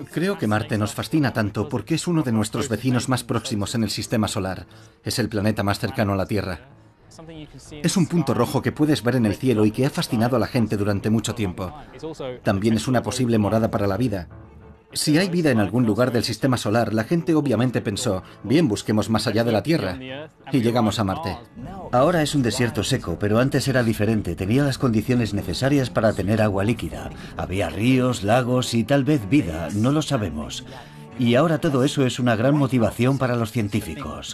Creo que Marte nos fascina tanto porque es uno de nuestros vecinos más próximos en el sistema solar. Es el planeta más cercano a la Tierra. Es un punto rojo que puedes ver en el cielo y que ha fascinado a la gente durante mucho tiempo. También es una posible morada para la vida. Si hay vida en algún lugar del sistema solar, la gente obviamente pensó, bien, busquemos más allá de la Tierra. Y llegamos a Marte. Ahora es un desierto seco, pero antes era diferente. Tenía las condiciones necesarias para tener agua líquida. Había ríos, lagos y tal vez vida, no lo sabemos. Y ahora todo eso es una gran motivación para los científicos.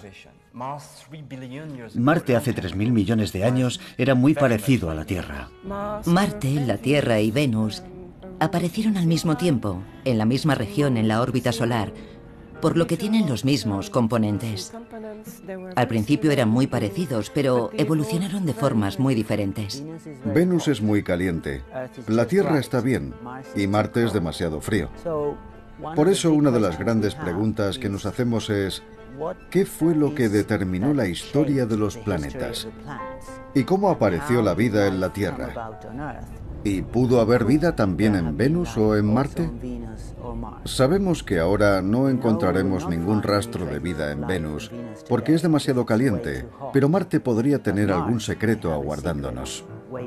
Marte hace 3.000 millones de años era muy parecido a la Tierra. Marte, la Tierra y Venus aparecieron al mismo tiempo, en la misma región en la órbita solar, por lo que tienen los mismos componentes. Al principio eran muy parecidos, pero evolucionaron de formas muy diferentes. Venus es muy caliente, la Tierra está bien y Marte es demasiado frío. Por eso una de las grandes preguntas que nos hacemos es, ¿qué fue lo que determinó la historia de los planetas? ¿Y cómo apareció la vida en la Tierra? ¿Y pudo haber vida también en Venus o en Marte? Sabemos que ahora no encontraremos ningún rastro de vida en Venus porque es demasiado caliente, pero Marte podría tener algún secreto aguardándonos.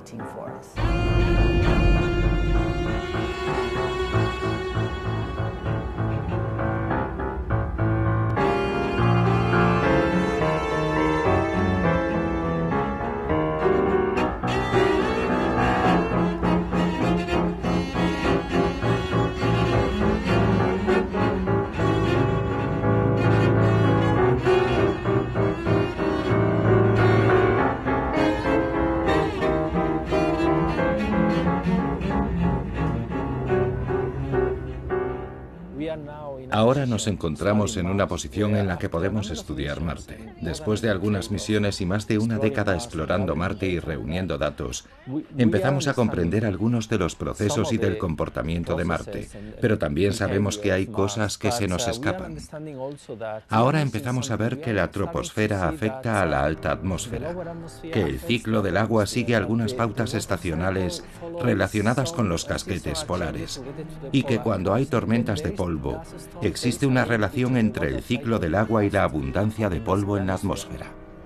Ahora nos encontramos en una posición en la que podemos estudiar Marte. Después de algunas misiones y más de una década explorando Marte y reuniendo datos, empezamos a comprender algunos de los procesos y del comportamiento de Marte, pero también sabemos que hay cosas que se nos escapan. Ahora empezamos a ver que la troposfera afecta a la alta atmósfera, que el ciclo del agua sigue algunas pautas estacionales relacionadas con los casquetes polares, y que cuando hay tormentas de polvo, existe una relación entre el ciclo del agua y la abundancia de polvo en la atmósfera.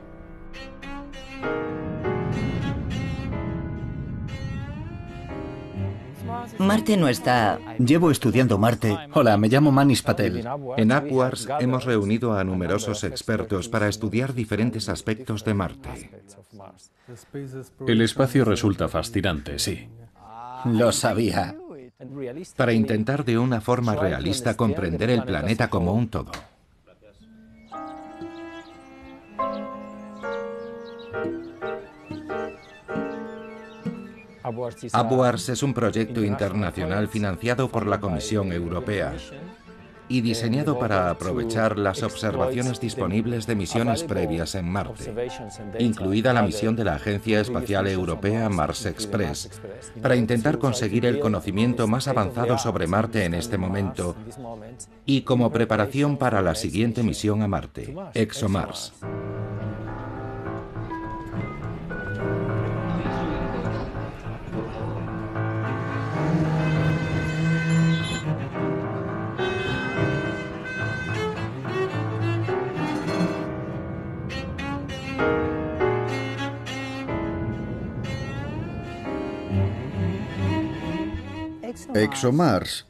Marte no está... Llevo estudiando Marte. Hola, me llamo Manish Patel. En APWARS hemos reunido a numerosos expertos para estudiar diferentes aspectos de Marte. El espacio resulta fascinante, sí. Lo sabía. Para intentar de una forma realista comprender el planeta como un todo. APWARS es un proyecto internacional financiado por la Comisión Europea y diseñado para aprovechar las observaciones disponibles de misiones previas en Marte, incluida la misión de la Agencia Espacial Europea Mars Express, para intentar conseguir el conocimiento más avanzado sobre Marte en este momento y como preparación para la siguiente misión a Marte, ExoMars. ExoMars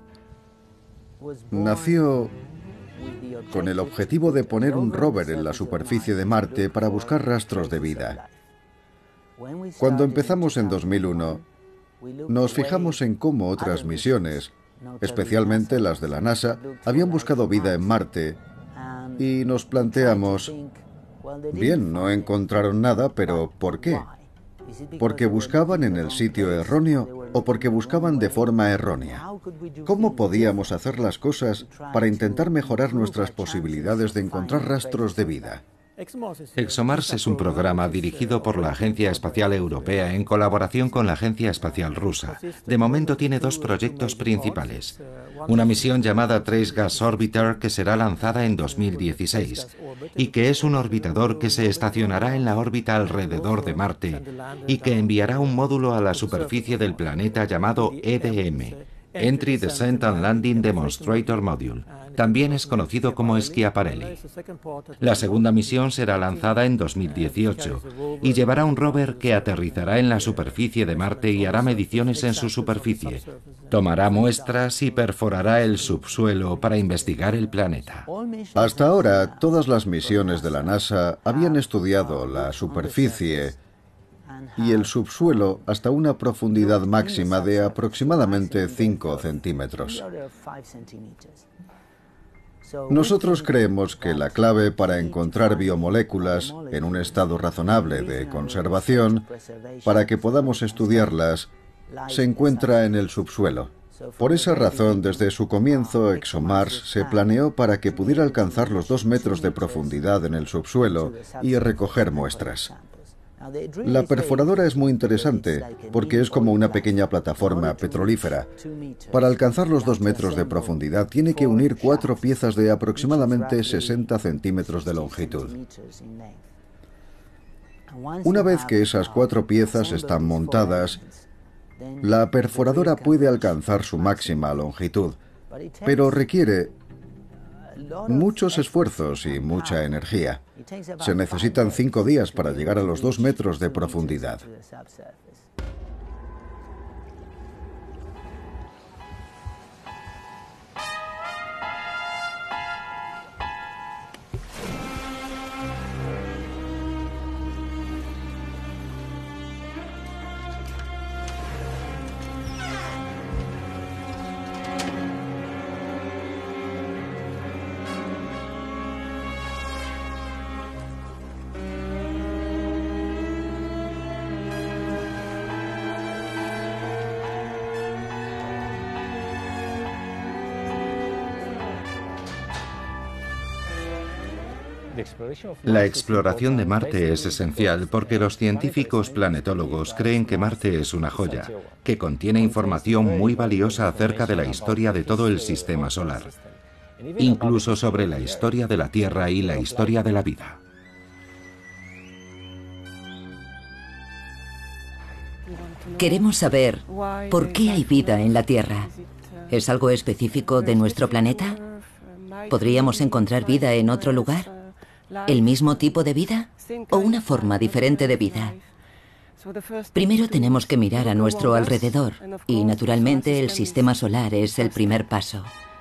nació con el objetivo de poner un rover en la superficie de Marte para buscar rastros de vida. Cuando empezamos en 2001, nos fijamos en cómo otras misiones, especialmente las de la NASA, habían buscado vida en Marte y nos planteamos, bien, no encontraron nada, pero ¿por qué? ¿Porque buscaban en el sitio erróneo o porque buscaban de forma errónea? ¿Cómo podíamos hacer las cosas para intentar mejorar nuestras posibilidades de encontrar rastros de vida? ExoMars es un programa dirigido por la Agencia Espacial Europea en colaboración con la Agencia Espacial Rusa. De momento tiene dos proyectos principales. Una misión llamada Trace Gas Orbiter que será lanzada en 2016 y que es un orbitador que se estacionará en la órbita alrededor de Marte y que enviará un módulo a la superficie del planeta llamado EDM, Entry, Descent and Landing Demonstrator Module. También es conocido como Schiaparelli. La segunda misión será lanzada en 2018 y llevará un rover que aterrizará en la superficie de Marte y hará mediciones en su superficie. Tomará muestras y perforará el subsuelo para investigar el planeta. Hasta ahora, todas las misiones de la NASA habían estudiado la superficie y el subsuelo hasta una profundidad máxima de aproximadamente 5 centímetros. Nosotros creemos que la clave para encontrar biomoléculas en un estado razonable de conservación, para que podamos estudiarlas, se encuentra en el subsuelo. Por esa razón, desde su comienzo, ExoMars se planeó para que pudiera alcanzar los 2 metros de profundidad en el subsuelo y recoger muestras. La perforadora es muy interesante porque es como una pequeña plataforma petrolífera. Para alcanzar los 2 metros de profundidad tiene que unir 4 piezas de aproximadamente 60 centímetros de longitud. Una vez que esas 4 piezas están montadas, la perforadora puede alcanzar su máxima longitud, pero requiere muchos esfuerzos y mucha energía. Se necesitan 5 días para llegar a los 2 metros de profundidad. La exploración de Marte es esencial porque los científicos planetólogos creen que Marte es una joya, que contiene información muy valiosa acerca de la historia de todo el sistema solar, incluso sobre la historia de la Tierra y la historia de la vida. Queremos saber por qué hay vida en la Tierra. ¿Es algo específico de nuestro planeta? ¿Podríamos encontrar vida en otro lugar? ¿El mismo tipo de vida o una forma diferente de vida? Primero tenemos que mirar a nuestro alrededor y, naturalmente, el sistema solar es el primer paso.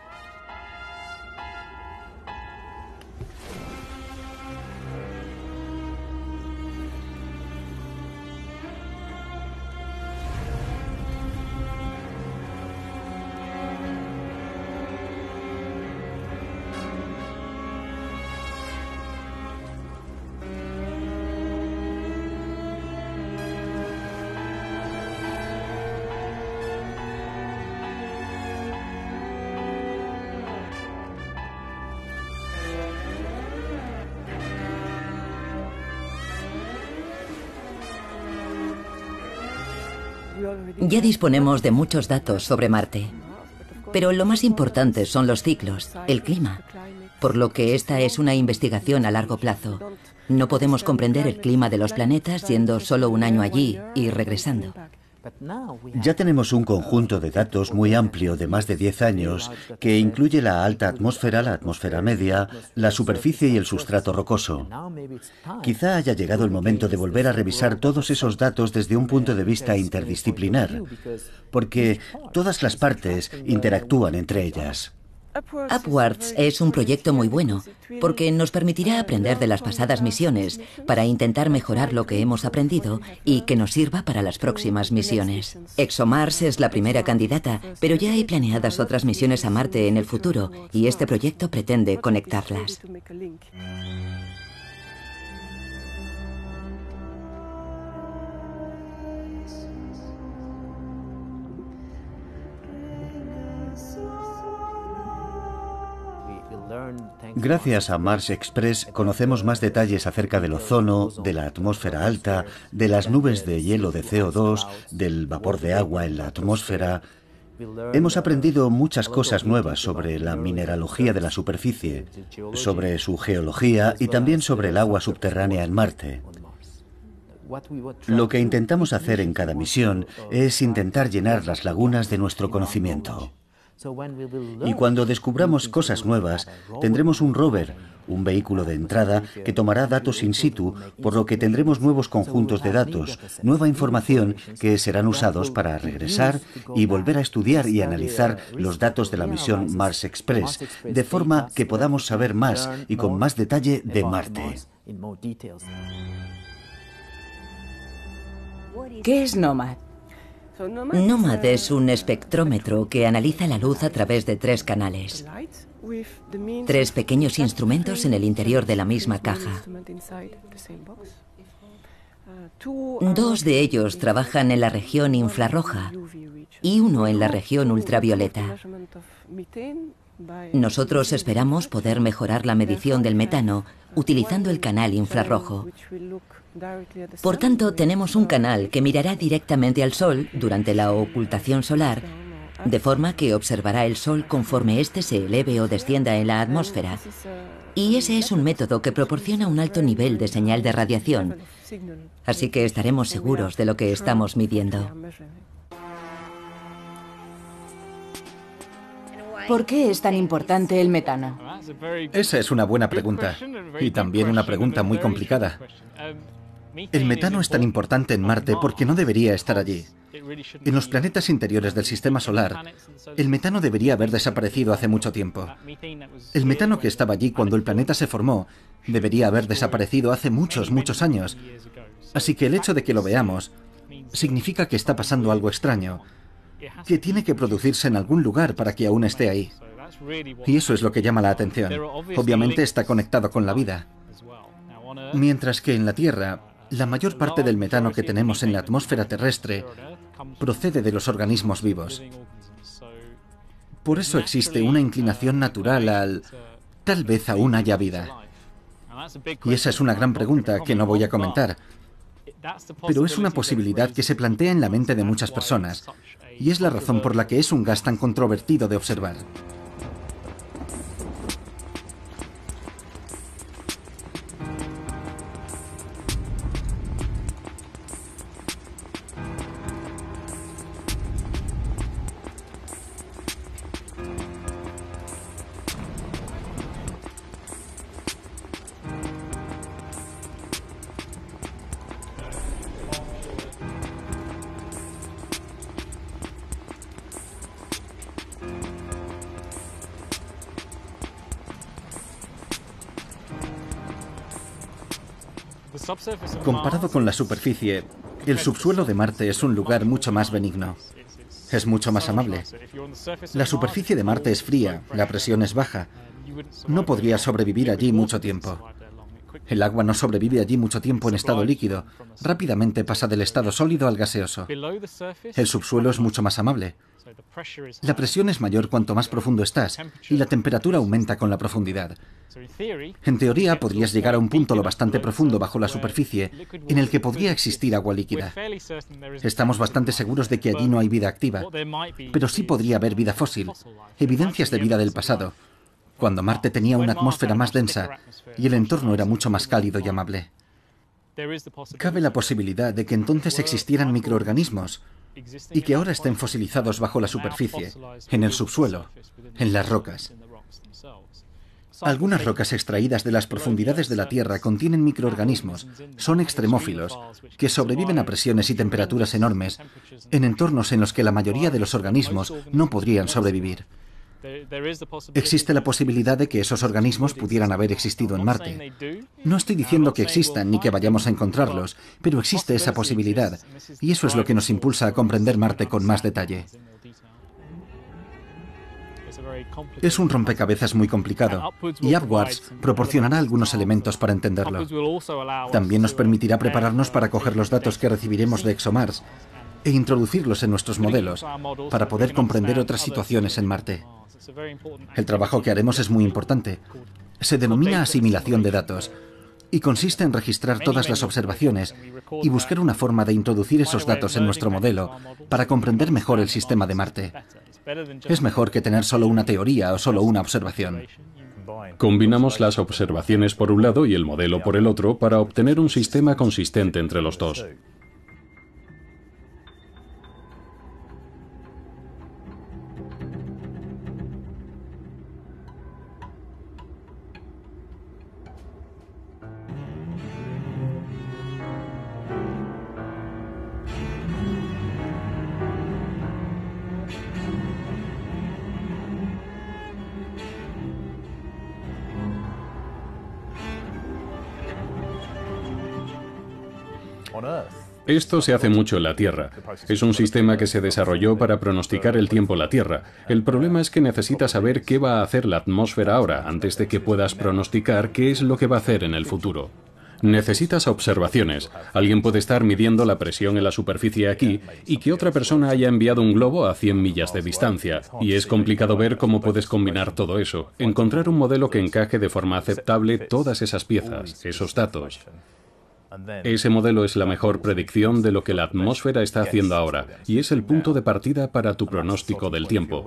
Ya disponemos de muchos datos sobre Marte, pero lo más importante son los ciclos, el clima, por lo que esta es una investigación a largo plazo. No podemos comprender el clima de los planetas yendo solo un año allí y regresando. Ya tenemos un conjunto de datos muy amplio de más de 10 años que incluye la alta atmósfera, la atmósfera media, la superficie y el sustrato rocoso. Quizá haya llegado el momento de volver a revisar todos esos datos desde un punto de vista interdisciplinar, porque todas las partes interactúan entre ellas. Upwards es un proyecto muy bueno, porque nos permitirá aprender de las pasadas misiones para intentar mejorar lo que hemos aprendido y que nos sirva para las próximas misiones. ExoMars es la primera candidata, pero ya hay planeadas otras misiones a Marte en el futuro y este proyecto pretende conectarlas. Gracias a Mars Express conocemos más detalles acerca del ozono, de la atmósfera alta, de las nubes de hielo de CO2, del vapor de agua en la atmósfera. Hemos aprendido muchas cosas nuevas sobre la mineralogía de la superficie, sobre su geología y también sobre el agua subterránea en Marte. Lo que intentamos hacer en cada misión es intentar llenar las lagunas de nuestro conocimiento. Y cuando descubramos cosas nuevas, tendremos un rover, un vehículo de entrada que tomará datos in situ, por lo que tendremos nuevos conjuntos de datos, nueva información que serán usados para regresar y volver a estudiar y analizar los datos de la misión Mars Express, de forma que podamos saber más y con más detalle de Marte. ¿Qué es NOMAD? NOMAD es un espectrómetro que analiza la luz a través de 3 canales. 3 pequeños instrumentos en el interior de la misma caja. 2 de ellos trabajan en la región infrarroja y 1 en la región ultravioleta. Nosotros esperamos poder mejorar la medición del metano utilizando el canal infrarrojo. Por tanto, tenemos un canal que mirará directamente al Sol durante la ocultación solar, de forma que observará el Sol conforme éste se eleve o descienda en la atmósfera. Y ese es un método que proporciona un alto nivel de señal de radiación, así que estaremos seguros de lo que estamos midiendo. ¿Por qué es tan importante el metano? Esa es una buena pregunta, y también una pregunta muy complicada. El metano es tan importante en Marte porque no debería estar allí. En los planetas interiores del sistema solar, el metano debería haber desaparecido hace mucho tiempo. El metano que estaba allí cuando el planeta se formó debería haber desaparecido hace muchos años. Así que el hecho de que lo veamos significa que está pasando algo extraño, que tiene que producirse en algún lugar para que aún esté ahí. Y eso es lo que llama la atención. Obviamente está conectado con la vida. Mientras que en la Tierra, la mayor parte del metano que tenemos en la atmósfera terrestre procede de los organismos vivos. Por eso existe una inclinación natural al tal vez aún haya vida. Y esa es una gran pregunta que no voy a comentar. Pero es una posibilidad que se plantea en la mente de muchas personas, y es la razón por la que es un gas tan controvertido de observar. Comparado con la superficie, el subsuelo de Marte es un lugar mucho más benigno. Es mucho más amable. La superficie de Marte es fría, la presión es baja. No podría sobrevivir allí mucho tiempo. El agua no sobrevive allí mucho tiempo en estado líquido. Rápidamente pasa del estado sólido al gaseoso. El subsuelo es mucho más amable. La presión es mayor cuanto más profundo estás, y la temperatura aumenta con la profundidad. En teoría, podrías llegar a un punto lo bastante profundo bajo la superficie en el que podría existir agua líquida. Estamos bastante seguros de que allí no hay vida activa, pero sí podría haber vida fósil, evidencias de vida del pasado, cuando Marte tenía una atmósfera más densa y el entorno era mucho más cálido y amable. Cabe la posibilidad de que entonces existieran microorganismos y que ahora estén fosilizados bajo la superficie, en el subsuelo, en las rocas. Algunas rocas extraídas de las profundidades de la Tierra contienen microorganismos, son extremófilos, que sobreviven a presiones y temperaturas enormes, en entornos en los que la mayoría de los organismos no podrían sobrevivir. Existe la posibilidad de que esos organismos pudieran haber existido en Marte. No estoy diciendo que existan ni que vayamos a encontrarlos, pero existe esa posibilidad, y eso es lo que nos impulsa a comprender Marte con más detalle. Es un rompecabezas muy complicado, y Upwards proporcionará algunos elementos para entenderlo. También nos permitirá prepararnos para coger los datos que recibiremos de ExoMars e introducirlos en nuestros modelos para poder comprender otras situaciones en Marte. El trabajo que haremos es muy importante. Se denomina asimilación de datos y consiste en registrar todas las observaciones y buscar una forma de introducir esos datos en nuestro modelo para comprender mejor el sistema de Marte. Es mejor que tener solo una teoría o solo una observación. Combinamos las observaciones por un lado y el modelo por el otro para obtener un sistema consistente entre los dos. Esto se hace mucho en la Tierra. Es un sistema que se desarrolló para pronosticar el tiempo en la Tierra. El problema es que necesitas saber qué va a hacer la atmósfera ahora, antes de que puedas pronosticar qué es lo que va a hacer en el futuro. Necesitas observaciones. Alguien puede estar midiendo la presión en la superficie aquí y que otra persona haya enviado un globo a 100 millas de distancia. Y es complicado ver cómo puedes combinar todo eso. Encontrar un modelo que encaje de forma aceptable todas esas piezas, esos datos. Ese modelo es la mejor predicción de lo que la atmósfera está haciendo ahora, y es el punto de partida para tu pronóstico del tiempo.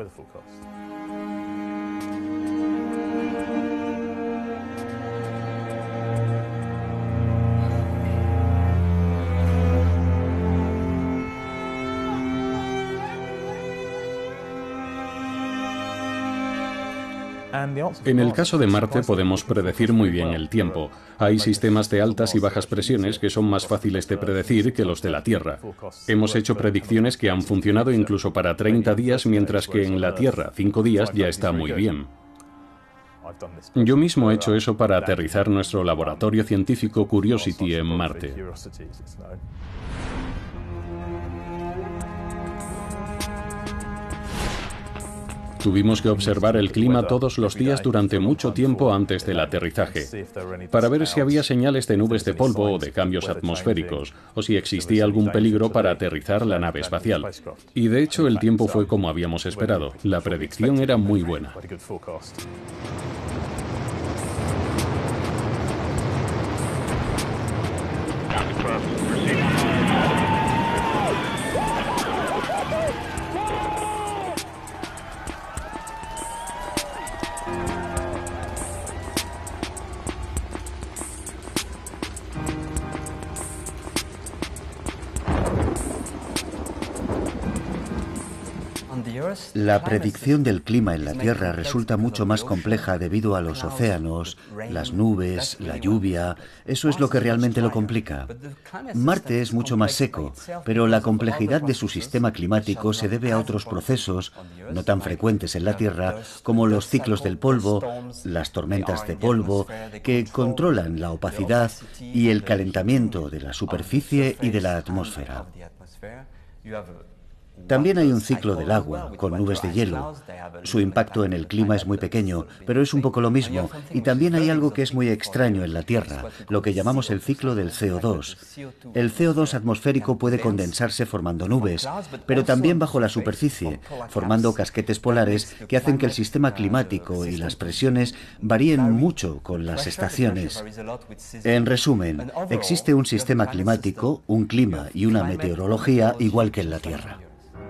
En el caso de Marte podemos predecir muy bien el tiempo. Hay sistemas de altas y bajas presiones que son más fáciles de predecir que los de la Tierra. Hemos hecho predicciones que han funcionado incluso para 30 días, mientras que en la Tierra 5 días ya está muy bien. Yo mismo he hecho eso para aterrizar nuestro laboratorio científico Curiosity en Marte. Tuvimos que observar el clima todos los días durante mucho tiempo antes del aterrizaje, para ver si había señales de nubes de polvo o de cambios atmosféricos, o si existía algún peligro para aterrizar la nave espacial. Y de hecho el tiempo fue como habíamos esperado. La predicción era muy buena. La predicción del clima en la Tierra resulta mucho más compleja debido a los océanos, las nubes, la lluvia. Eso es lo que realmente lo complica. Marte es mucho más seco, pero la complejidad de su sistema climático se debe a otros procesos, no tan frecuentes en la Tierra, como los ciclos del polvo, las tormentas de polvo, que controlan la opacidad y el calentamiento de la superficie y de la atmósfera. También hay un ciclo del agua, con nubes de hielo. Su impacto en el clima es muy pequeño, pero es un poco lo mismo. Y también hay algo que es muy extraño en la Tierra, lo que llamamos el ciclo del CO2. El CO2 atmosférico puede condensarse formando nubes, pero también bajo la superficie, formando casquetes polares que hacen que el sistema climático y las presiones varíen mucho con las estaciones. En resumen, existe un sistema climático, un clima y una meteorología igual que en la Tierra.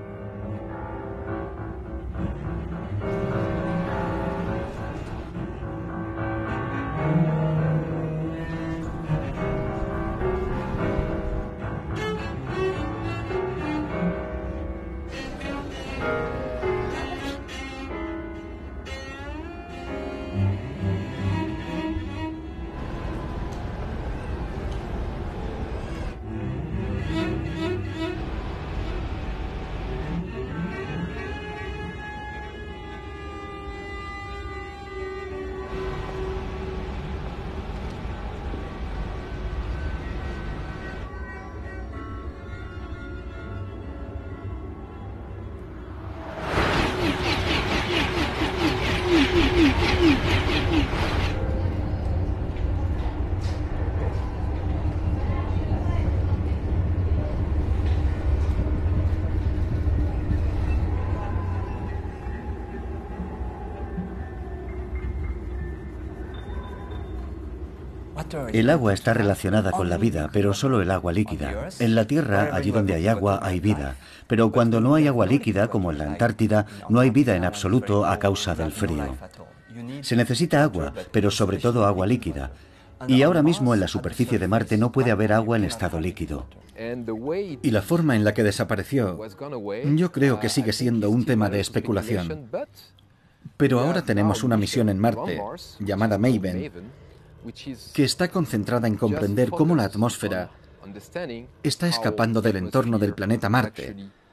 El agua está relacionada con la vida, pero solo el agua líquida. En la Tierra, allí donde hay agua, hay vida. Pero cuando no hay agua líquida, como en la Antártida, no hay vida en absoluto a causa del frío. Se necesita agua, pero sobre todo agua líquida. Y ahora mismo en la superficie de Marte no puede haber agua en estado líquido. Y la forma en la que desapareció, yo creo que sigue siendo un tema de especulación. Pero ahora tenemos una misión en Marte, llamada Maven, que está concentrada en comprender cómo la atmósfera está escapando del entorno del planeta Marte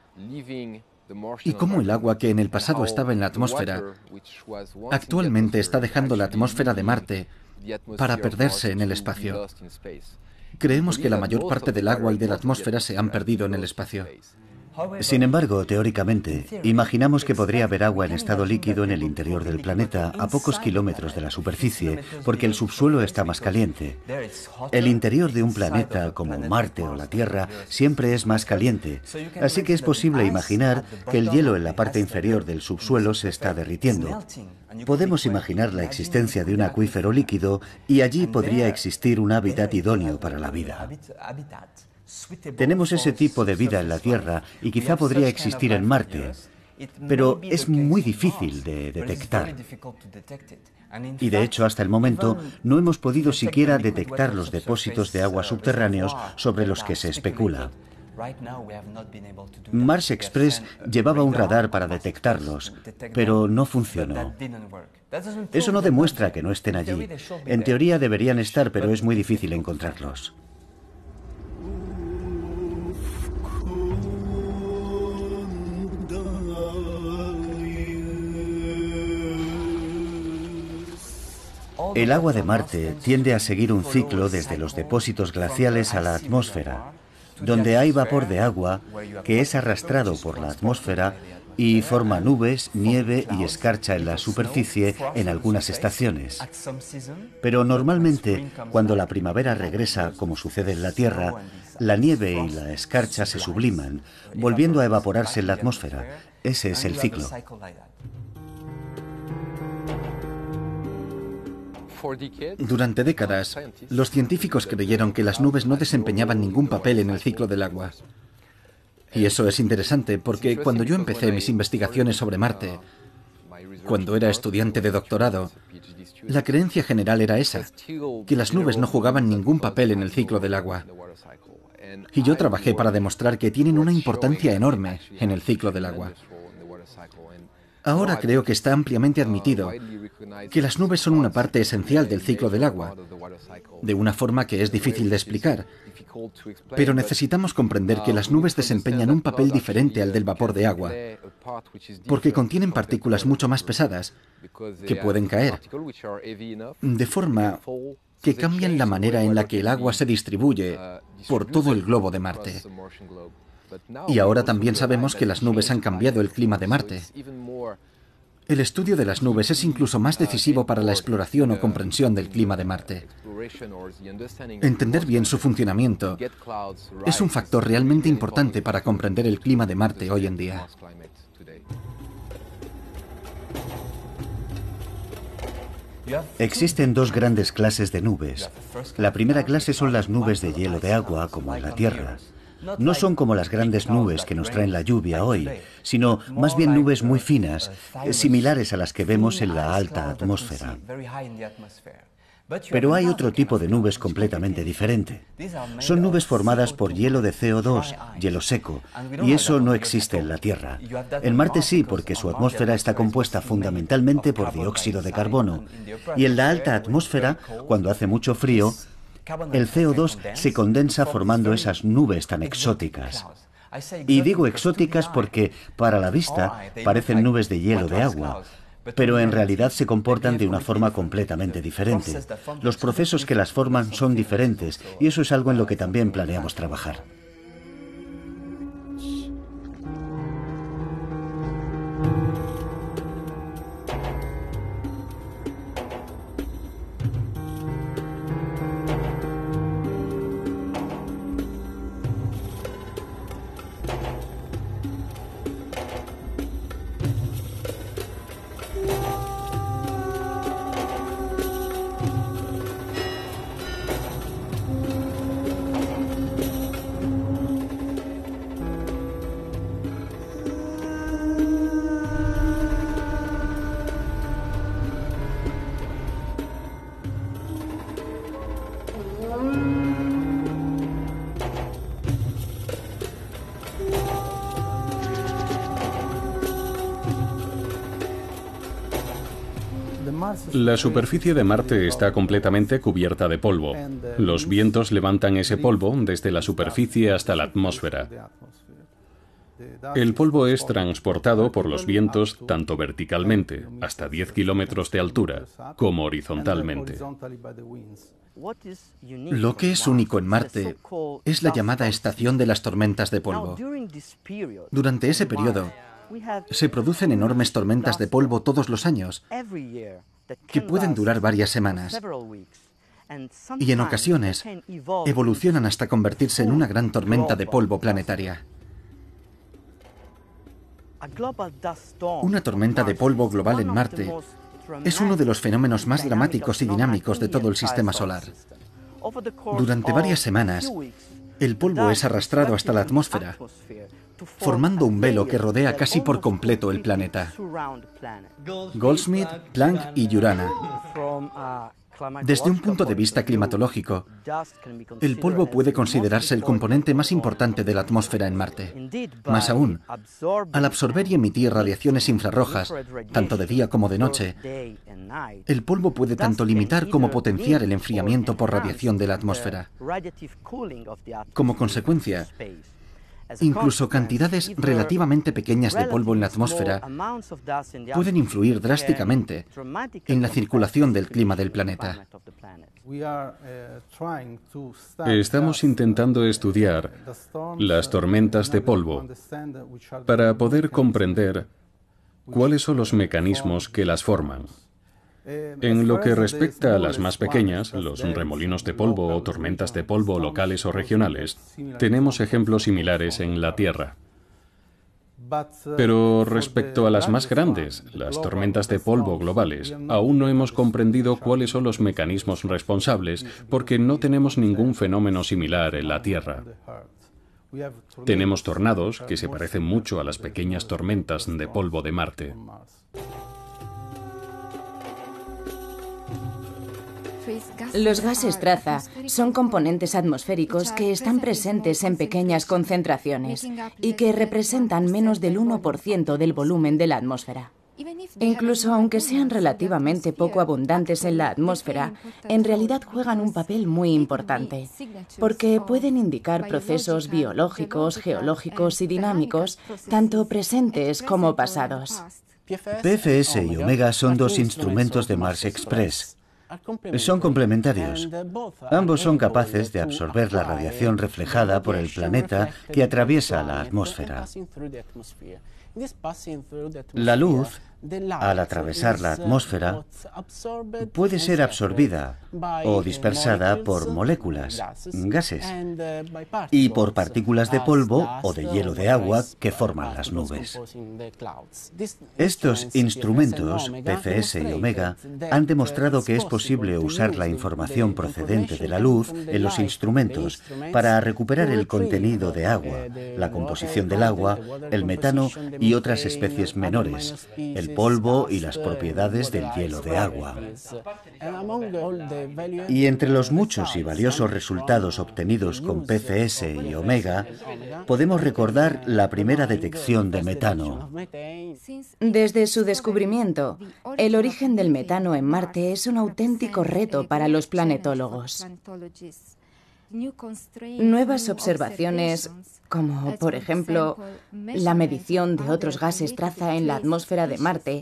y cómo el agua que en el pasado estaba en la atmósfera actualmente está dejando la atmósfera de Marte para perderse en el espacio. Creemos que la mayor parte del agua y de la atmósfera se han perdido en el espacio. Sin embargo, teóricamente, imaginamos que podría haber agua en estado líquido en el interior del planeta a pocos kilómetros de la superficie, porque el subsuelo está más caliente. El interior de un planeta como Marte o la Tierra siempre es más caliente, así que es posible imaginar que el hielo en la parte inferior del subsuelo se está derritiendo. Podemos imaginar la existencia de un acuífero líquido y allí podría existir un hábitat idóneo para la vida. Tenemos ese tipo de vida en la Tierra y quizá podría existir en Marte, pero es muy difícil de detectar. Y de hecho, hasta el momento, no hemos podido siquiera detectar los depósitos de agua subterráneos sobre los que se especula. Mars Express llevaba un radar para detectarlos, pero no funcionó. Eso no demuestra que no estén allí. En teoría deberían estar, pero es muy difícil encontrarlos. El agua de Marte tiende a seguir un ciclo desde los depósitos glaciales a la atmósfera, donde hay vapor de agua que es arrastrado por la atmósfera y forma nubes, nieve y escarcha en la superficie en algunas estaciones. Pero normalmente, cuando la primavera regresa, como sucede en la Tierra, la nieve y la escarcha se subliman, volviendo a evaporarse en la atmósfera. Ese es el ciclo. Durante décadas, los científicos creyeron que las nubes no desempeñaban ningún papel en el ciclo del agua. Y eso es interesante porque cuando yo empecé mis investigaciones sobre Marte, cuando era estudiante de doctorado, la creencia general era esa, que las nubes no jugaban ningún papel en el ciclo del agua. Y yo trabajé para demostrar que tienen una importancia enorme en el ciclo del agua. Ahora creo que está ampliamente admitido que las nubes son una parte esencial del ciclo del agua, de una forma que es difícil de explicar, pero necesitamos comprender que las nubes desempeñan un papel diferente al del vapor de agua, porque contienen partículas mucho más pesadas que pueden caer, de forma que cambian la manera en la que el agua se distribuye por todo el globo de Marte. Y ahora también sabemos que las nubes han cambiado el clima de Marte. El estudio de las nubes es incluso más decisivo para la exploración o comprensión del clima de Marte. Entender bien su funcionamiento es un factor realmente importante para comprender el clima de Marte hoy en día. Existen dos grandes clases de nubes. La primera clase son las nubes de hielo de agua, como en la Tierra. No son como las grandes nubes que nos traen la lluvia hoy, sino más bien nubes muy finas, similares a las que vemos en la alta atmósfera. Pero hay otro tipo de nubes completamente diferente. Son nubes formadas por hielo de CO2, hielo seco, y eso no existe en la Tierra. En Marte sí, porque su atmósfera está compuesta fundamentalmente por dióxido de carbono, y en la alta atmósfera, cuando hace mucho frío, el CO2 se condensa formando esas nubes tan exóticas. Y digo exóticas porque, para la vista, parecen nubes de hielo de agua, pero en realidad se comportan de una forma completamente diferente. Los procesos que las forman son diferentes, y eso es algo en lo que también planeamos trabajar. La superficie de Marte está completamente cubierta de polvo. Los vientos levantan ese polvo desde la superficie hasta la atmósfera. El polvo es transportado por los vientos tanto verticalmente, hasta 10 kilómetros de altura, como horizontalmente. Lo que es único en Marte es la llamada estación de las tormentas de polvo. Durante ese periodo, se producen enormes tormentas de polvo todos los años, que pueden durar varias semanas. Y en ocasiones, evolucionan hasta convertirse en una gran tormenta de polvo planetaria. Una tormenta de polvo global en Marte es uno de los fenómenos más dramáticos y dinámicos de todo el sistema solar. Durante varias semanas, el polvo es arrastrado hasta la atmósfera, formando un velo que rodea casi por completo el planeta. Goldsmith, Planck y Urana. Desde un punto de vista climatológico, el polvo puede considerarse el componente más importante de la atmósfera en Marte. Más aún, al absorber y emitir radiaciones infrarrojas, tanto de día como de noche, el polvo puede tanto limitar como potenciar el enfriamiento por radiación de la atmósfera. Como consecuencia, incluso cantidades relativamente pequeñas de polvo en la atmósfera pueden influir drásticamente en la circulación del clima del planeta. Estamos intentando estudiar las tormentas de polvo para poder comprender cuáles son los mecanismos que las forman. En lo que respecta a las más pequeñas, los remolinos de polvo o tormentas de polvo locales o regionales, tenemos ejemplos similares en la Tierra. Pero respecto a las más grandes, las tormentas de polvo globales, aún no hemos comprendido cuáles son los mecanismos responsables porque no tenemos ningún fenómeno similar en la Tierra. Tenemos tornados que se parecen mucho a las pequeñas tormentas de polvo de Marte. Los gases traza son componentes atmosféricos que están presentes en pequeñas concentraciones y que representan menos del 1% del volumen de la atmósfera. Incluso aunque sean relativamente poco abundantes en la atmósfera, en realidad juegan un papel muy importante, porque pueden indicar procesos biológicos, geológicos y dinámicos, tanto presentes como pasados. PFS y Omega son dos instrumentos de Mars Express. Son complementarios. Ambos son capaces de absorber la radiación reflejada por el planeta que atraviesa la atmósfera. La luz, al atravesar la atmósfera, puede ser absorbida o dispersada por moléculas, gases, y por partículas de polvo o de hielo de agua que forman las nubes. Estos instrumentos, PFS y Omega, han demostrado que es posible usar la información procedente de la luz en los instrumentos para recuperar el contenido de agua, la composición del agua, el metano y otras especies menores, el polvo y las propiedades del hielo de agua. Y entre los muchos y valiosos resultados obtenidos con PFS y Omega, podemos recordar la primera detección de metano. Desde su descubrimiento, el origen del metano en Marte es un auténtico reto para los planetólogos. Nuevas observaciones, como por ejemplo la medición de otros gases traza en la atmósfera de Marte,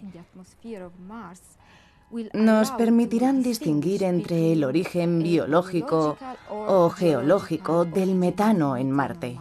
nos permitirán distinguir entre el origen biológico o geológico del metano en Marte.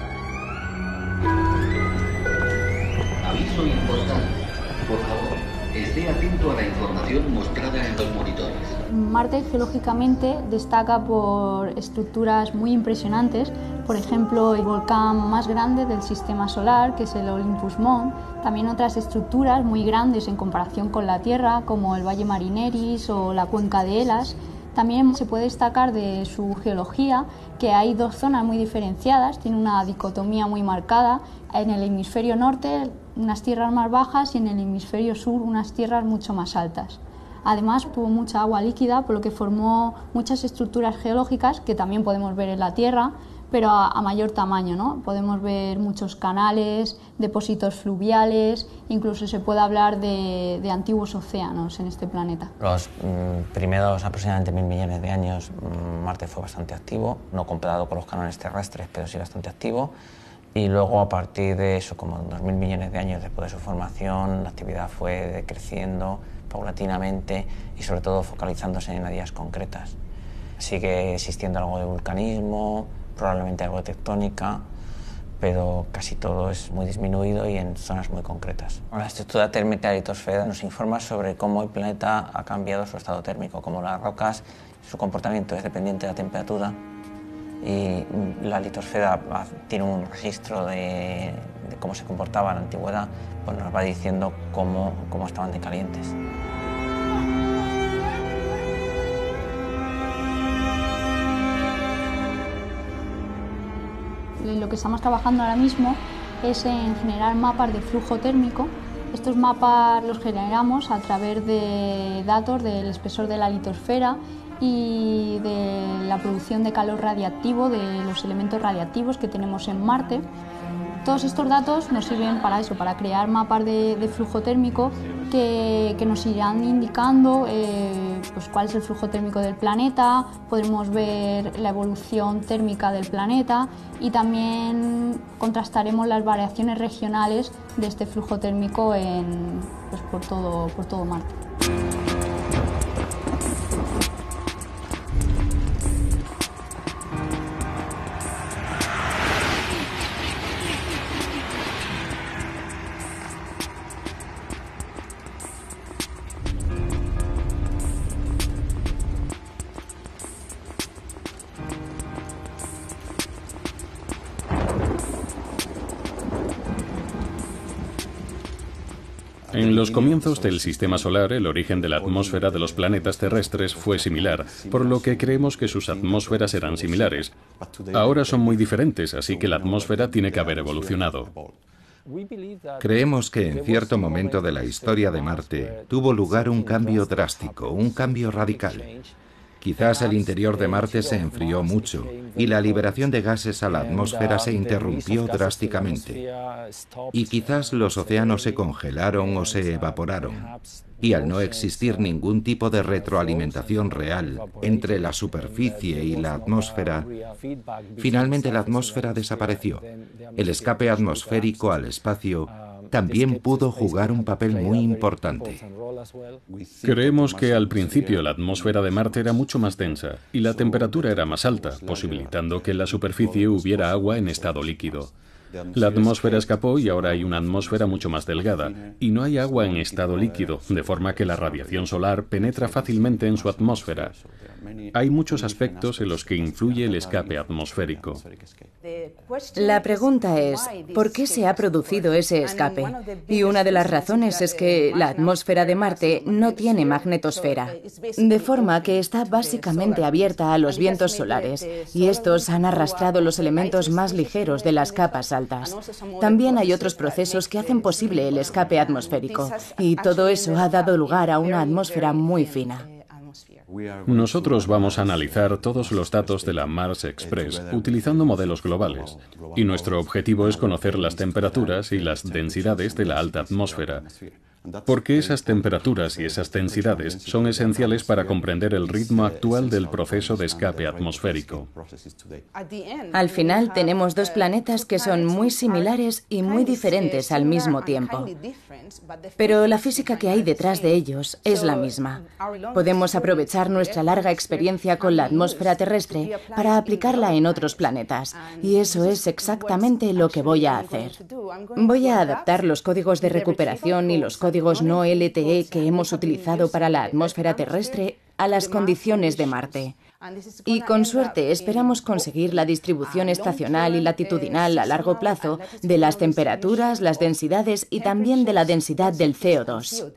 Aviso importante. Por favor, Esté atento a la información mostrada en los monitores. Marte geológicamente destaca por estructuras muy impresionantes, por ejemplo el volcán más grande del sistema solar, que es el Olympus Mons, también otras estructuras muy grandes en comparación con la Tierra, como el Valle Marineris o la Cuenca de Elas. También se puede destacar de su geología que hay dos zonas muy diferenciadas, tiene una dicotomía muy marcada. En el hemisferio norte unas tierras más bajas y en el hemisferio sur unas tierras mucho más altas. Además tuvo mucha agua líquida, por lo que formó muchas estructuras geológicas que también podemos ver en la Tierra, pero a mayor tamaño, ¿no? Podemos ver muchos canales, depósitos fluviales, incluso se puede hablar de antiguos océanos en este planeta. Los primeros aproximadamente 1000 millones de años Marte fue bastante activo, no comparado con los cánones terrestres, pero sí bastante activo. Y luego, a partir de eso, como 2000 millones de años después de su formación, la actividad fue decreciendo paulatinamente y sobre todo focalizándose en áreas concretas. Sigue existiendo algo de vulcanismo, probablemente algo de tectónica, pero casi todo es muy disminuido y en zonas muy concretas. La estructura térmica de la litosfera nos informa sobre cómo el planeta ha cambiado su estado térmico, cómo las rocas, su comportamiento es dependiente de la temperatura, y la litosfera tiene un registro de cómo se comportaba en la antigüedad, pues nos va diciendo cómo estaban de calientes. Lo que estamos trabajando ahora mismo es en generar mapas de flujo térmico. Estos mapas los generamos a través de datos del espesor de la litosfera y de la producción de calor radiactivo, de los elementos radiactivos que tenemos en Marte. Todos estos datos nos sirven para eso, para crear mapas de flujo térmico que nos irán indicando pues cuál es el flujo térmico del planeta, podremos ver la evolución térmica del planeta y también contrastaremos las variaciones regionales de este flujo térmico pues por todo Marte. En los comienzos del Sistema Solar, el origen de la atmósfera de los planetas terrestres fue similar, por lo que creemos que sus atmósferas eran similares. Ahora son muy diferentes, así que la atmósfera tiene que haber evolucionado. Creemos que en cierto momento de la historia de Marte tuvo lugar un cambio drástico, un cambio radical. Quizás el interior de Marte se enfrió mucho y la liberación de gases a la atmósfera se interrumpió drásticamente. Y quizás los océanos se congelaron o se evaporaron. Y al no existir ningún tipo de retroalimentación real entre la superficie y la atmósfera, finalmente la atmósfera desapareció. El escape atmosférico al espacio también pudo jugar un papel muy importante. Creemos que al principio la atmósfera de Marte era mucho más densa y la temperatura era más alta, posibilitando que en la superficie hubiera agua en estado líquido. La atmósfera escapó y ahora hay una atmósfera mucho más delgada, y no hay agua en estado líquido, de forma que la radiación solar penetra fácilmente en su atmósfera. Hay muchos aspectos en los que influye el escape atmosférico. La pregunta es, ¿por qué se ha producido ese escape? Y una de las razones es que la atmósfera de Marte no tiene magnetosfera, de forma que está básicamente abierta a los vientos solares, y estos han arrastrado los elementos más ligeros de las capas altas. También hay otros procesos que hacen posible el escape atmosférico, y todo eso ha dado lugar a una atmósfera muy fina. Nosotros vamos a analizar todos los datos de la Mars Express utilizando modelos globales, y nuestro objetivo es conocer las temperaturas y las densidades de la alta atmósfera, porque esas temperaturas y esas densidades son esenciales para comprender el ritmo actual del proceso de escape atmosférico. Al final tenemos dos planetas que son muy similares y muy diferentes al mismo tiempo. Pero la física que hay detrás de ellos es la misma. Podemos aprovechar nuestra larga experiencia con la atmósfera terrestre para aplicarla en otros planetas. Y eso es exactamente lo que voy a hacer. Voy a adaptar los códigos de recuperación y los códigos códigos no LTE que hemos utilizado para la atmósfera terrestre a las condiciones de Marte. Y con suerte esperamos conseguir la distribución estacional y latitudinal a largo plazo de las temperaturas, las densidades y también de la densidad del CO2.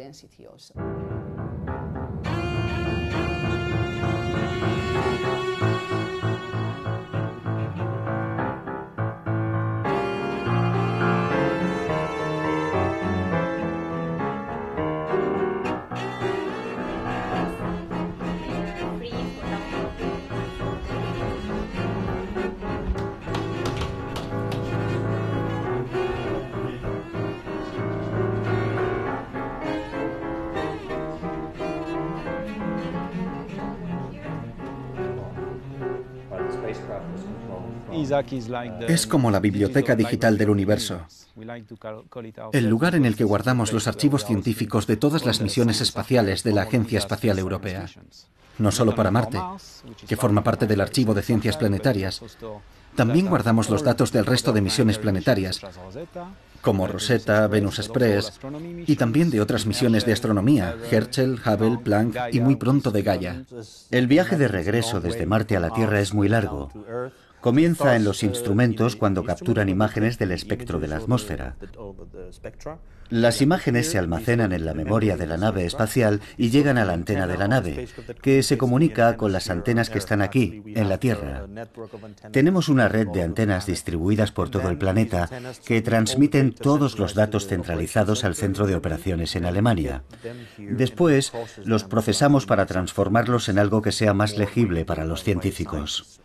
Es como la biblioteca digital del universo, el lugar en el que guardamos los archivos científicos de todas las misiones espaciales de la Agencia Espacial Europea. No solo para Marte, que forma parte del archivo de ciencias planetarias, también guardamos los datos del resto de misiones planetarias, como Rosetta, Venus Express, y también de otras misiones de astronomía, Herschel, Hubble, Planck y muy pronto de Gaia. El viaje de regreso desde Marte a la Tierra es muy largo. Comienza en los instrumentos cuando capturan imágenes del espectro de la atmósfera. Las imágenes se almacenan en la memoria de la nave espacial y llegan a la antena de la nave, que se comunica con las antenas que están aquí, en la Tierra. Tenemos una red de antenas distribuidas por todo el planeta que transmiten todos los datos centralizados al centro de operaciones en Alemania. Después, los procesamos para transformarlos en algo que sea más legible para los científicos.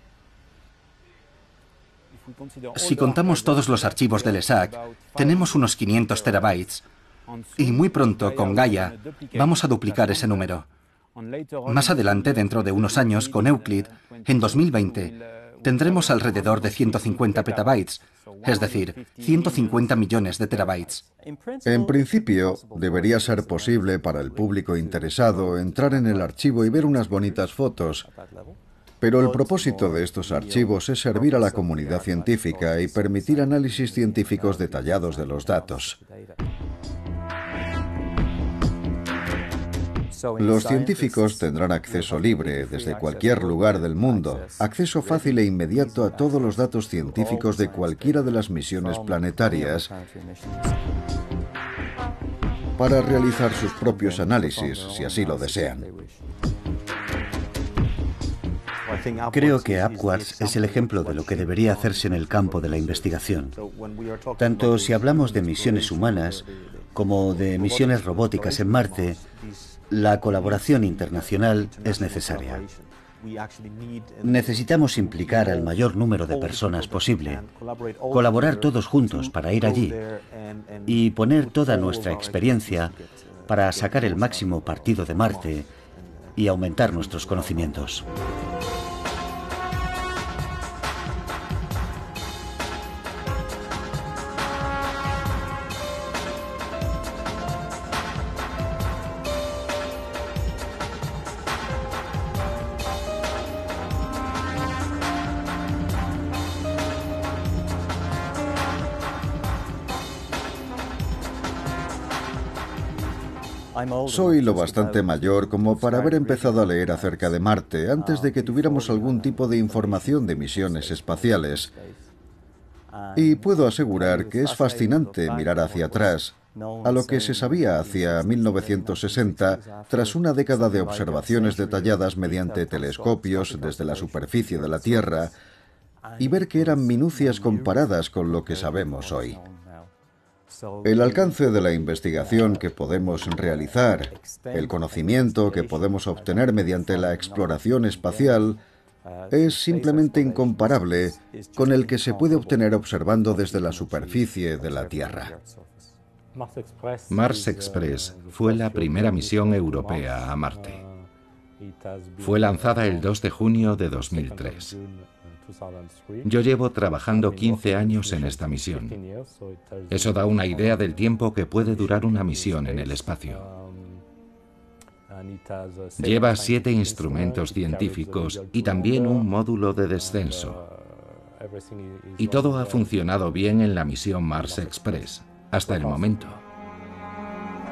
Si contamos todos los archivos del ESAC, tenemos unos 500 terabytes. Y muy pronto, con Gaia, vamos a duplicar ese número. Más adelante, dentro de unos años, con Euclid, en 2020, tendremos alrededor de 150 petabytes, es decir, 150 millones de terabytes. En principio, debería ser posible para el público interesado entrar en el archivo y ver unas bonitas fotos. Pero el propósito de estos archivos es servir a la comunidad científica y permitir análisis científicos detallados de los datos. Los científicos tendrán acceso libre, desde cualquier lugar del mundo, acceso fácil e inmediato a todos los datos científicos de cualquiera de las misiones planetarias para realizar sus propios análisis, si así lo desean. Creo que Upwards es el ejemplo de lo que debería hacerse en el campo de la investigación. Tanto si hablamos de misiones humanas como de misiones robóticas en Marte, la colaboración internacional es necesaria. Necesitamos implicar al mayor número de personas posible, colaborar todos juntos para ir allí y poner toda nuestra experiencia para sacar el máximo partido de Marte y aumentar nuestros conocimientos. Soy lo bastante mayor como para haber empezado a leer acerca de Marte antes de que tuviéramos algún tipo de información de misiones espaciales. Y puedo asegurar que es fascinante mirar hacia atrás a lo que se sabía hacia 1960 tras una década de observaciones detalladas mediante telescopios desde la superficie de la Tierra y ver que eran minucias comparadas con lo que sabemos hoy. El alcance de la investigación que podemos realizar, el conocimiento que podemos obtener mediante la exploración espacial, es simplemente incomparable con el que se puede obtener observando desde la superficie de la Tierra. Mars Express fue la primera misión europea a Marte. Fue lanzada el 2 de junio de 2003. Yo llevo trabajando 15 años en esta misión. Eso da una idea del tiempo que puede durar una misión en el espacio. Lleva 7 instrumentos científicos y también un módulo de descenso. Y todo ha funcionado bien en la misión Mars Express, hasta el momento.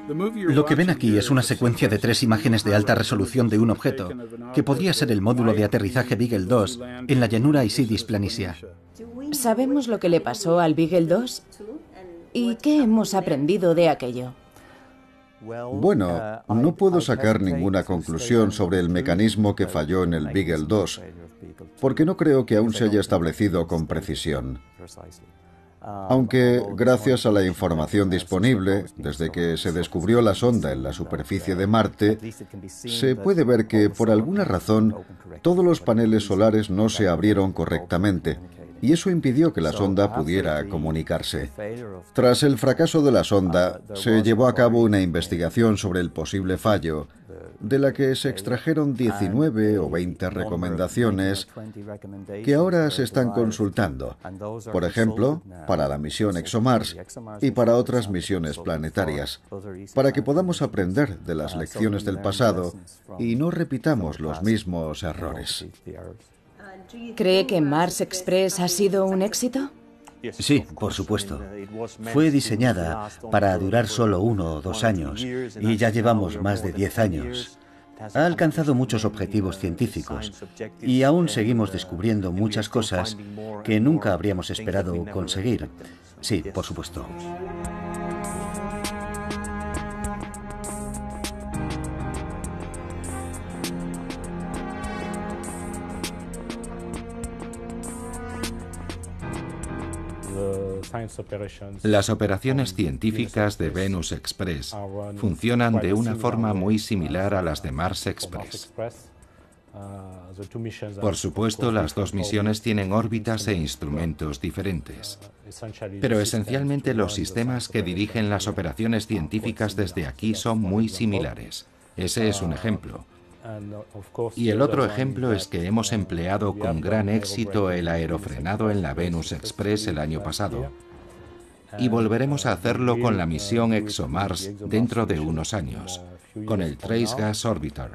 Lo que ven aquí es una secuencia de 3 imágenes de alta resolución de un objeto, que podría ser el módulo de aterrizaje Beagle 2 en la llanura Isidis Planitia. ¿Sabemos lo que le pasó al Beagle 2? ¿Y qué hemos aprendido de aquello? Bueno, no puedo sacar ninguna conclusión sobre el mecanismo que falló en el Beagle 2, porque no creo que aún se haya establecido con precisión. Aunque, gracias a la información disponible, desde que se descubrió la sonda en la superficie de Marte, se puede ver que, por alguna razón, todos los paneles solares no se abrieron correctamente, y eso impidió que la sonda pudiera comunicarse. Tras el fracaso de la sonda, se llevó a cabo una investigación sobre el posible fallo, de la que se extrajeron 19 o 20 recomendaciones que ahora se están consultando, por ejemplo, para la misión ExoMars y para otras misiones planetarias, para que podamos aprender de las lecciones del pasado y no repitamos los mismos errores. ¿Cree que Mars Express ha sido un éxito? Sí, por supuesto. Fue diseñada para durar solo 1 o 2 años y ya llevamos más de 10 años. Ha alcanzado muchos objetivos científicos y aún seguimos descubriendo muchas cosas que nunca habríamos esperado conseguir. Sí, por supuesto. Las operaciones científicas de Venus Express funcionan de una forma muy similar a las de Mars Express. Por supuesto, las 2 misiones tienen órbitas e instrumentos diferentes, pero esencialmente los sistemas que dirigen las operaciones científicas desde aquí son muy similares. Ese es un ejemplo. Y el otro ejemplo es que hemos empleado con gran éxito el aerofrenado en la Venus Express el año pasado, y volveremos a hacerlo con la misión ExoMars dentro de unos años, con el Trace Gas Orbiter.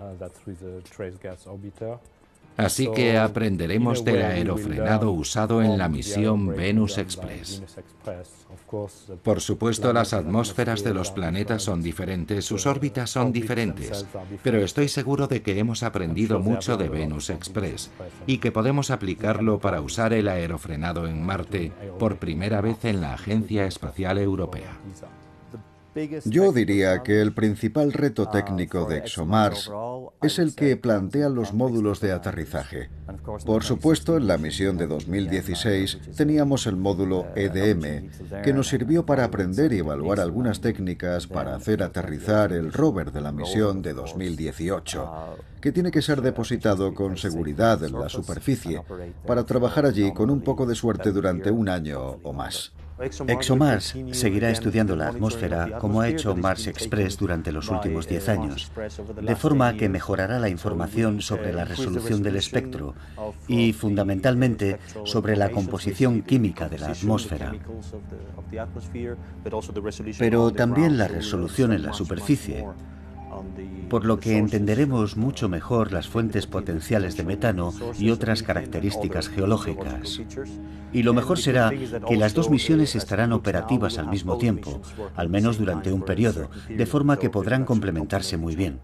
Así que aprenderemos del aerofrenado usado en la misión Venus Express. Por supuesto, las atmósferas de los planetas son diferentes, sus órbitas son diferentes, pero estoy seguro de que hemos aprendido mucho de Venus Express y que podemos aplicarlo para usar el aerofrenado en Marte por primera vez en la Agencia Espacial Europea. Yo diría que el principal reto técnico de ExoMars es el que plantean los módulos de aterrizaje. Por supuesto, en la misión de 2016 teníamos el módulo EDM, que nos sirvió para aprender y evaluar algunas técnicas para hacer aterrizar el rover de la misión de 2018, que tiene que ser depositado con seguridad en la superficie, para trabajar allí con un poco de suerte durante 1 año o más. ExoMars seguirá estudiando la atmósfera como ha hecho Mars Express durante los últimos 10 años, de forma que mejorará la información sobre la resolución del espectro y, fundamentalmente, sobre la composición química de la atmósfera, pero también la resolución en la superficie, por lo que entenderemos mucho mejor las fuentes potenciales de metano y otras características geológicas. Y lo mejor será que las 2 misiones estarán operativas al mismo tiempo, al menos durante un periodo, de forma que podrán complementarse muy bien.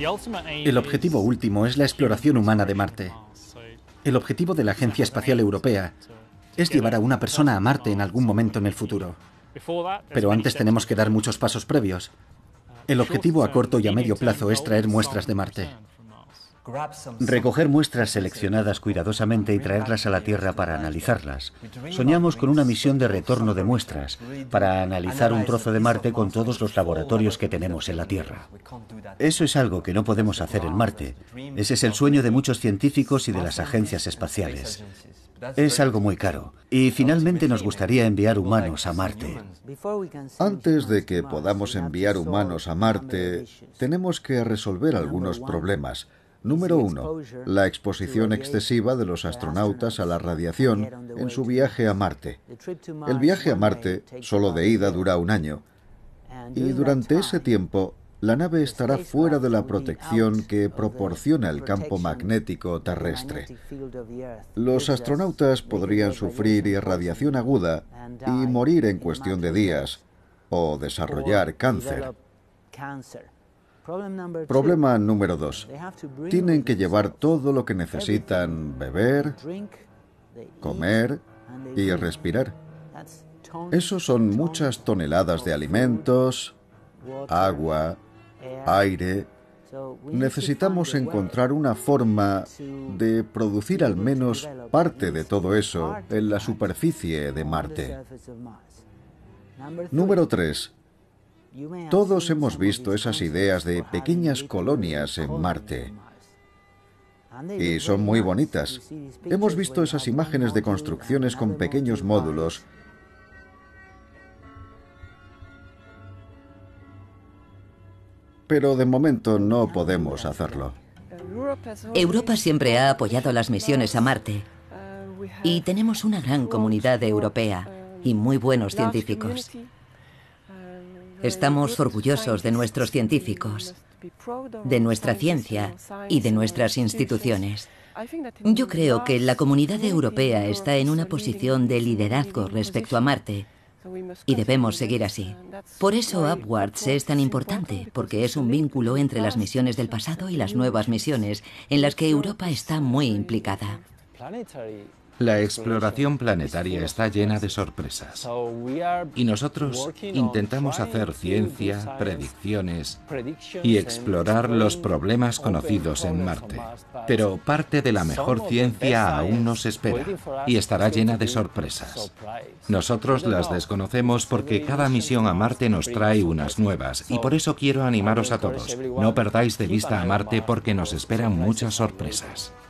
El objetivo último es la exploración humana de Marte. El objetivo de la Agencia Espacial Europea es llevar a una persona a Marte en algún momento en el futuro. Pero antes tenemos que dar muchos pasos previos. El objetivo a corto y a medio plazo es traer muestras de Marte. Recoger muestras seleccionadas cuidadosamente y traerlas a la Tierra para analizarlas. Soñamos con una misión de retorno de muestras, para analizar un trozo de Marte con todos los laboratorios que tenemos en la Tierra. Eso es algo que no podemos hacer en Marte. Ese es el sueño de muchos científicos y de las agencias espaciales. Es algo muy caro. Y finalmente nos gustaría enviar humanos a Marte. Antes de que podamos enviar humanos a Marte, tenemos que resolver algunos problemas. Número 1. La exposición excesiva de los astronautas a la radiación en su viaje a Marte. El viaje a Marte, solo de ida, dura 1 año. Y durante ese tiempo, la nave estará fuera de la protección que proporciona el campo magnético terrestre. Los astronautas podrían sufrir irradiación aguda y morir en cuestión de días, o desarrollar cáncer. Problema número 2. Tienen que llevar todo lo que necesitan beber, comer y respirar. Eso son muchas toneladas de alimentos, agua, aire. Necesitamos encontrar una forma de producir al menos parte de todo eso en la superficie de Marte. Número 3. Todos hemos visto esas ideas de pequeñas colonias en Marte. Y son muy bonitas. Hemos visto esas imágenes de construcciones con pequeños módulos. Pero de momento no podemos hacerlo. Europa siempre ha apoyado las misiones a Marte. Y tenemos una gran comunidad europea y muy buenos científicos. Estamos orgullosos de nuestros científicos, de nuestra ciencia y de nuestras instituciones. Yo creo que la comunidad europea está en una posición de liderazgo respecto a Marte y debemos seguir así. Por eso Upwards es tan importante, porque es un vínculo entre las misiones del pasado y las nuevas misiones en las que Europa está muy implicada. La exploración planetaria está llena de sorpresas. Y nosotros intentamos hacer ciencia, predicciones y explorar los problemas conocidos en Marte. Pero parte de la mejor ciencia aún nos espera y estará llena de sorpresas. Nosotros las desconocemos porque cada misión a Marte nos trae unas nuevas y por eso quiero animaros a todos. No perdáis de vista a Marte porque nos esperan muchas sorpresas.